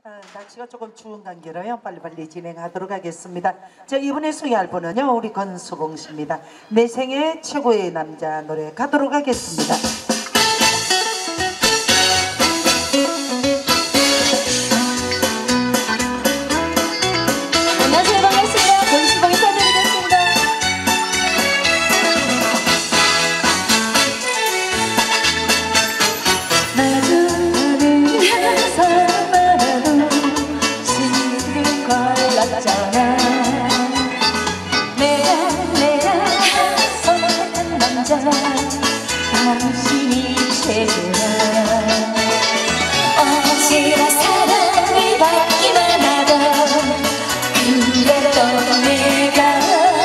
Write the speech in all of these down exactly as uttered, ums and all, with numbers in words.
어, 날씨가 조금 추운 관계로요. 빨리빨리 진행하도록 하겠습니다. 자, 이번에 소개할 분은요, 우리 권수봉 씨입니다. 내 생애 최고의 남자 노래 가도록 하겠습니다. 안녕하세요. 반갑습니다. 권수봉 인사드리겠습니다. 마주하는 사람만도 지금 걸렸잖아. 내가 내가 선택한 남자 당신이 최고야. 어찌나 사랑이 받기만 하던 그랬던 내가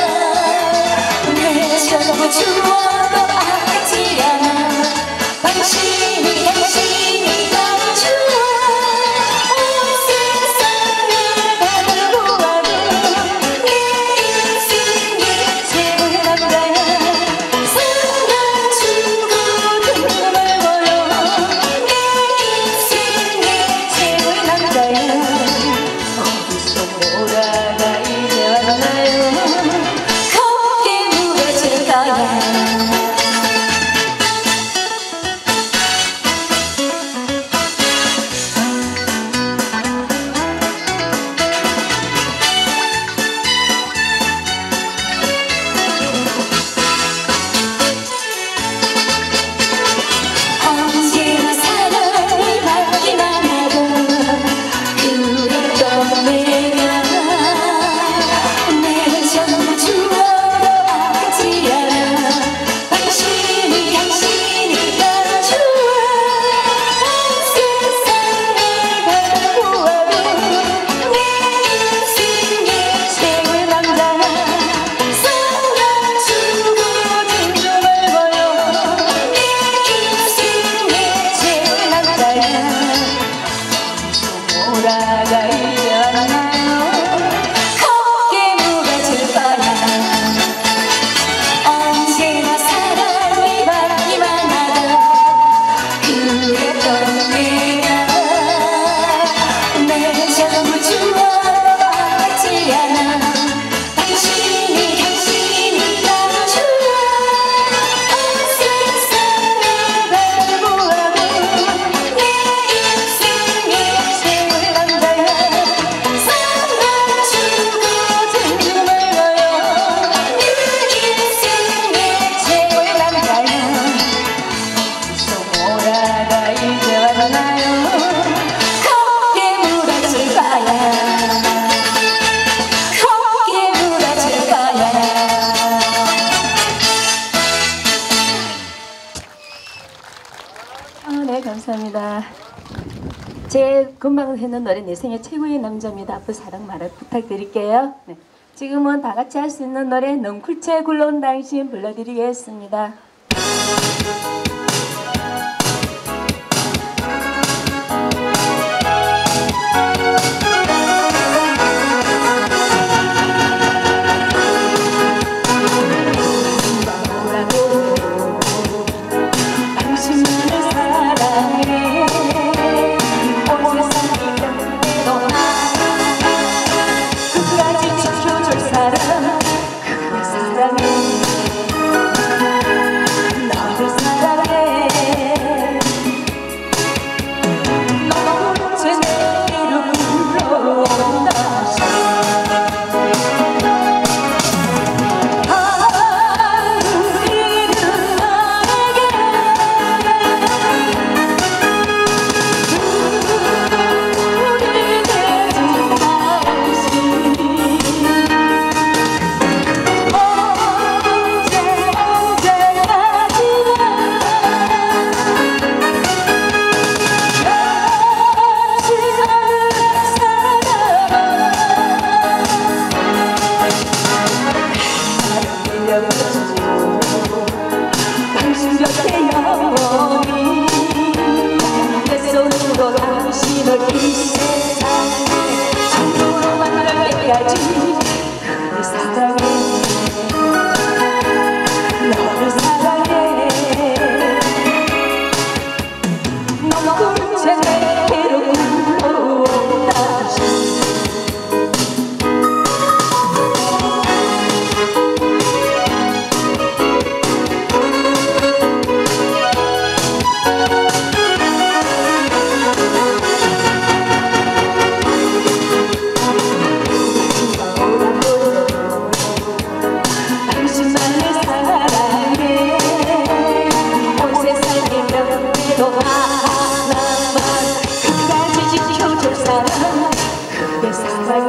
내 전부 주어도 아깝지 않아. 당신이 당신이 너무 좋아. 온 세상을 바라보아도 내 인생의 최고의 남자야. 사랑 주고 정말 멀어. 내 인생의 최고의 남자야. 어디서 오다가 이제 왔나요? 거기에 무너질까요? 언제나 사랑을 받기만 하던 그랬던 내가 내 전부 주어도 아깝지 않아. 당신이 당신이 너무 좋아. 온 세상을 바라보아도 내 인생의 최고의 남자야. 사랑 주고 정말 멀어. 내 인생의 최고의 남자야. 어디서 오다가 이제 왔나요? 거기에 무너질 거야. 언제나 사랑을 받기만 하던 그랬던 내가 내 전부 주어도 아깝지 않아. 당신이 당신이 너무 좋아. 온 세상을 바라보아도 내 인생의 최고의 남자야. 사랑 주고 정말 멀어. 내 인생의 최고의 남자야. 어디서 오다가 이제 왔나요? 거기에 무너질 거야. 거기에 무너질 거야. 아, 네, 감사합니다. 제 금방 했는 노래 내 생애 최고의 남자입니다. 앞으로 사랑 말을 부탁드릴게요. 네. 지금은 다 같이 할 수 있는 노래 넝쿨째 굴러온 당신 불러드리겠습니다. 당신만을 사랑해. 온 세상이 넌 끝까지 지켜줄 사람 그를 사랑해. 너를 사랑해. 너무 제 내게로 불러온다. 당신 곁에 영원히 내 손으로 당신을 이 세상에 참으로 만날 때까지 그를 사랑해. 너를 사랑해. 너무 제 내게로 불러온다. 사랑 그대 사랑